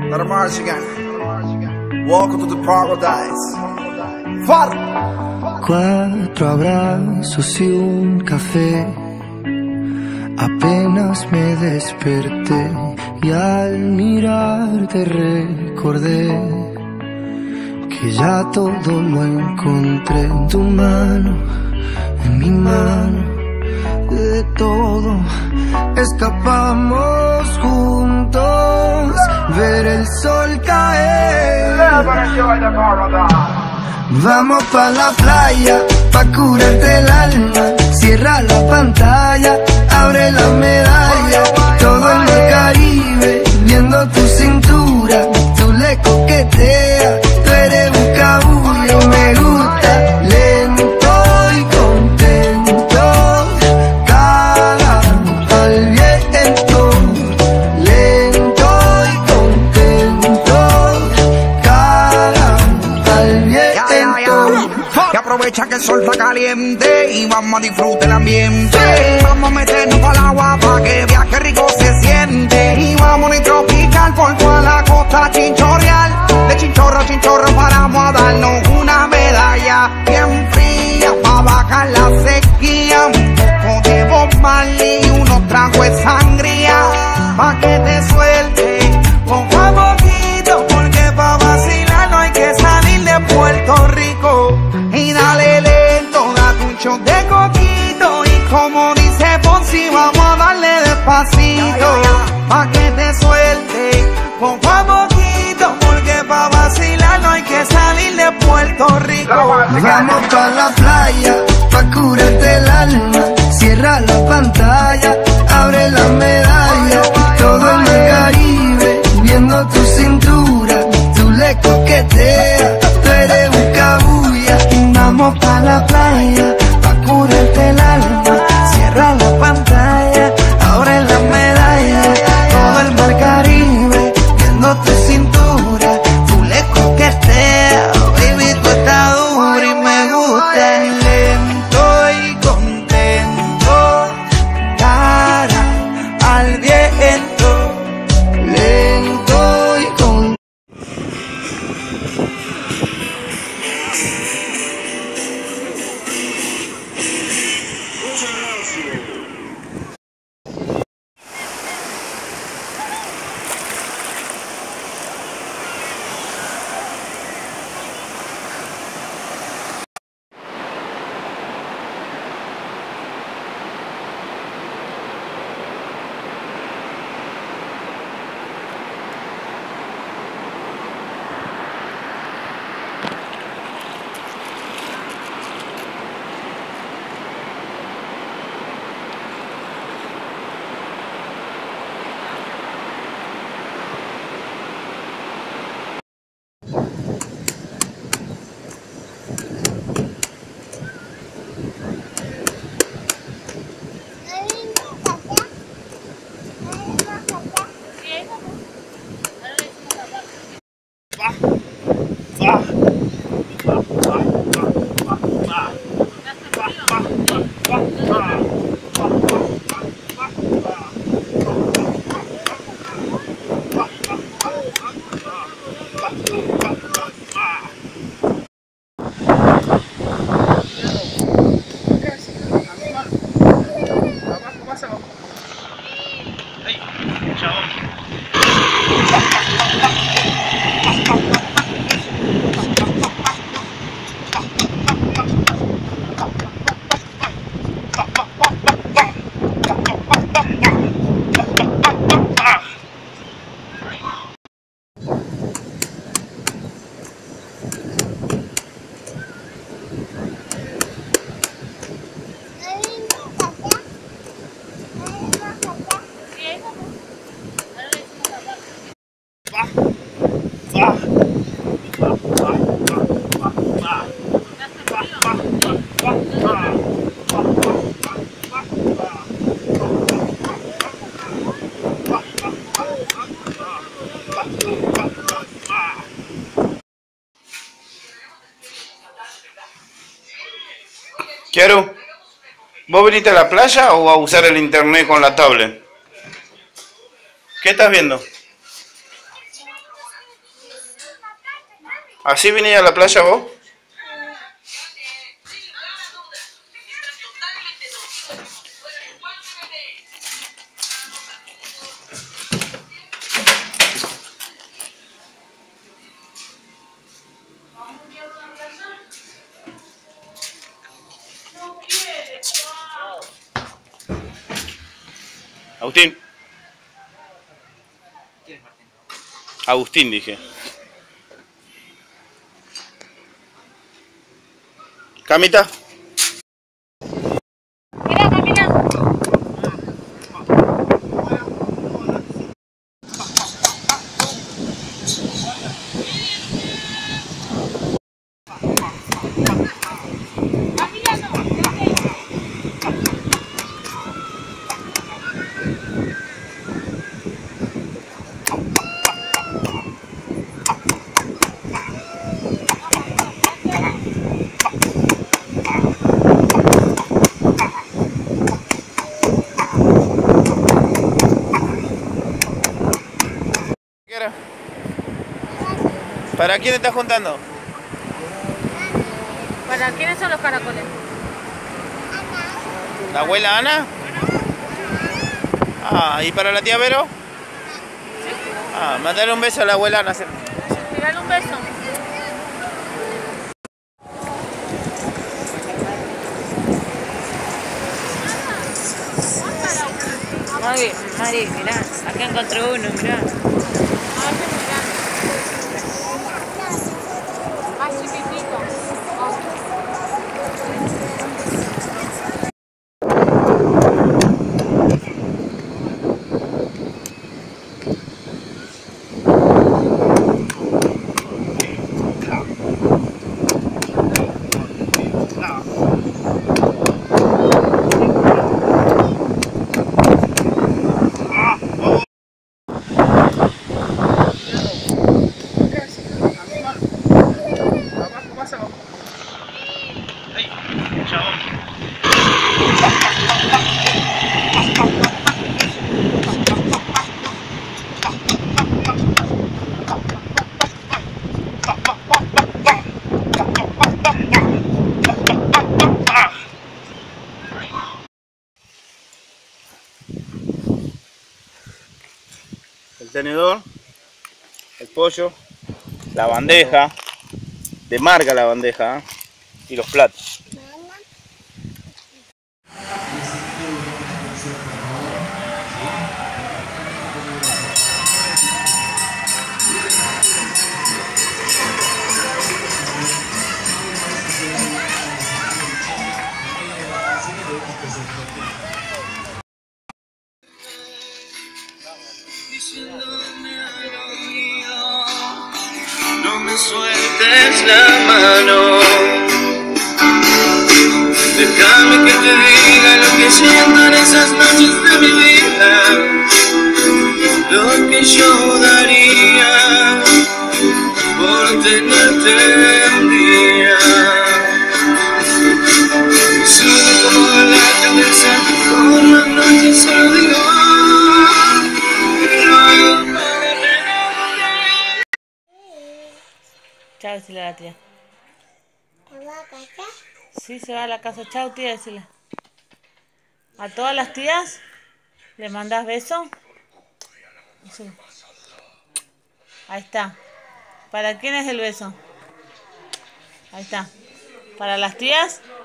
Welcome to the paradise. Far. 4 abrazos y un café. Apenas me desperté y al mirarte recordé que ya todo lo encontré en tu mano, en mi mano. De todo escapamos juntos, ver el sol caer. Vamos pa' la playa, pa' curarte el alma. Cierra la pantalla, abre la medalla. Todo el mar Caribe, viendo tu cintura. Tú le coqueteas, tú eres un cabullo. Me gusta lento y contento. Cara al viento, lento y contento. Cara al viento. Y aprovecha que el sol está caliente y vamos a disfrutar el ambiente. Vamos a meternos al agua pa' que viaje rico se siente. Y vamos a tropical por toda la costa chinchorreal. De chinchorro a chinchorro paramos a darnos una medalla bien fría pa' bajar la sequía. Un poco de Bob Marley y unos tragos de sangría pa' que te suelte poco a poquito, porque pa' vacilar no hay que salir de Puerto Rico. Y dale lento, date un shot de coquito. Y como dice Fonsi, vamos a darle despacito pa' que te suelte poco a poquito, porque pa' vacilar no hay que salir de Puerto Rico. Vamos pa' la playa, pa' curarte el alma. Cierra la pantalla, abre la medalla. Todo el mar Caribe, viendo tu cintura. Tú le coqueteas, tú eres un cabulla. Vamos pa' la playa, pa' curarte el alma. Cierra la pantalla, abre la medalla. Todo el mar Caribe, viendo tu cintura. Tú le coqueteas, baby, tú estás dura y me gusta. Lento y contento, cara al viento. Lento y contento. Kiaru, ¿vos viniste a la playa o a usar el internet con la tablet? ¿Qué estás viendo? ¿Así viniste a la playa vos? Agustín. Agustín dije. Camita. Mira, camina. ¿Para quién estás juntando? ¿Para quiénes son los caracoles? ¿La abuela Ana? Ah, ¿y para la tía Vero? Ah, mandale un beso a la abuela Ana. Tirale un beso. Mari, mirá, acá encontré uno, mirá. Más chiquitito. El tenedor, el pollo, la bandeja, de marca la bandeja, ¿eh? Y los platos. No me sueltes la mano, déjame que te diga lo que siento en esas noches de mi vida, lo que yo daría por tenerte un día. Sube como la cabeza por la noche, solo digo Chao, decile a la tía. ¿Se va a casa? Sí, se va a la casa. Chao, tía, decile. ¿A todas las tías le mandas beso? Sí. Ahí está. ¿Para quién es el beso? Ahí está. ¿Para las tías?